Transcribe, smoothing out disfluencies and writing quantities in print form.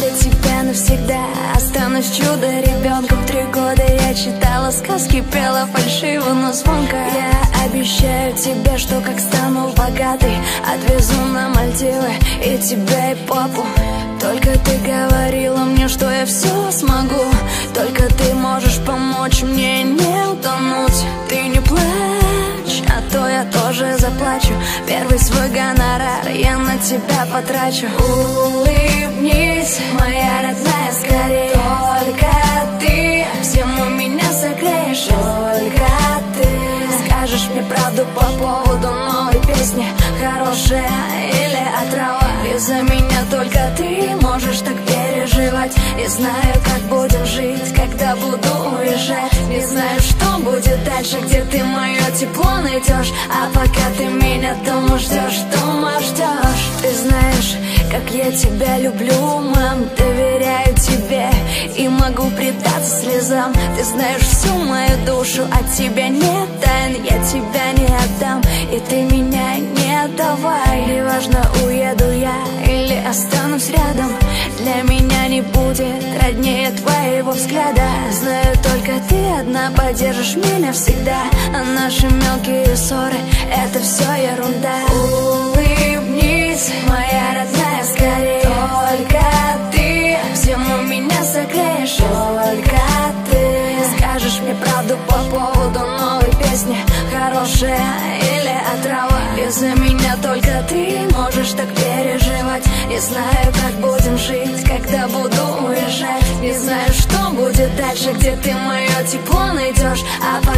для тебя навсегда останусь чудо-ребенком. 3 года я читала сказки, пела фальшиво, но звонко. Я обещаю тебе, что как стану богатой, отвезу на Мальдивы и тебя, и папу. Только ты говорила мне, что я все смогу, только ты можешь помочь мне не утонуть. Ты не плачь, а то я тоже заплачу. Первый свой гонорар я на тебя потрачу. Улыбнись, моя родная, скорее. Только ты всему меня согреешь. Только ты скажешь мне правду по поводу новой песни, хорошая или отрава. Из-за меня только ты можешь так переживать. Не знаю, как будем жить, когда буду уезжать. Не знаю, что будет дальше, где ты мое тепло найдешь. А пока ты меня дома ждешь, дома ждешь. Ты знаешь, как я тебя люблю, мам, доверяю тебе и могу предаться слезам. Ты знаешь всю мою душу, от тебя нет тайн, я тебя не отдам, и ты меня не отдавай. Неважно, уеду я или останусь рядом, для меня не будет роднее твоего взгляда. Знаю, только ты одна поддержишь меня всегда, а наши мелкие ссоры — это все ерунда. Улыбнись, моя родная, скорее. Только ты всему меня согреешь. Только ты скажешь мне правду по поводу новой песни, хорошая или отрава. Из-за меня только ты можешь так переживать. Не знаю, как будем жить, когда буду уезжать. Не знаю, что будет дальше, где ты мое тепло найдешь. А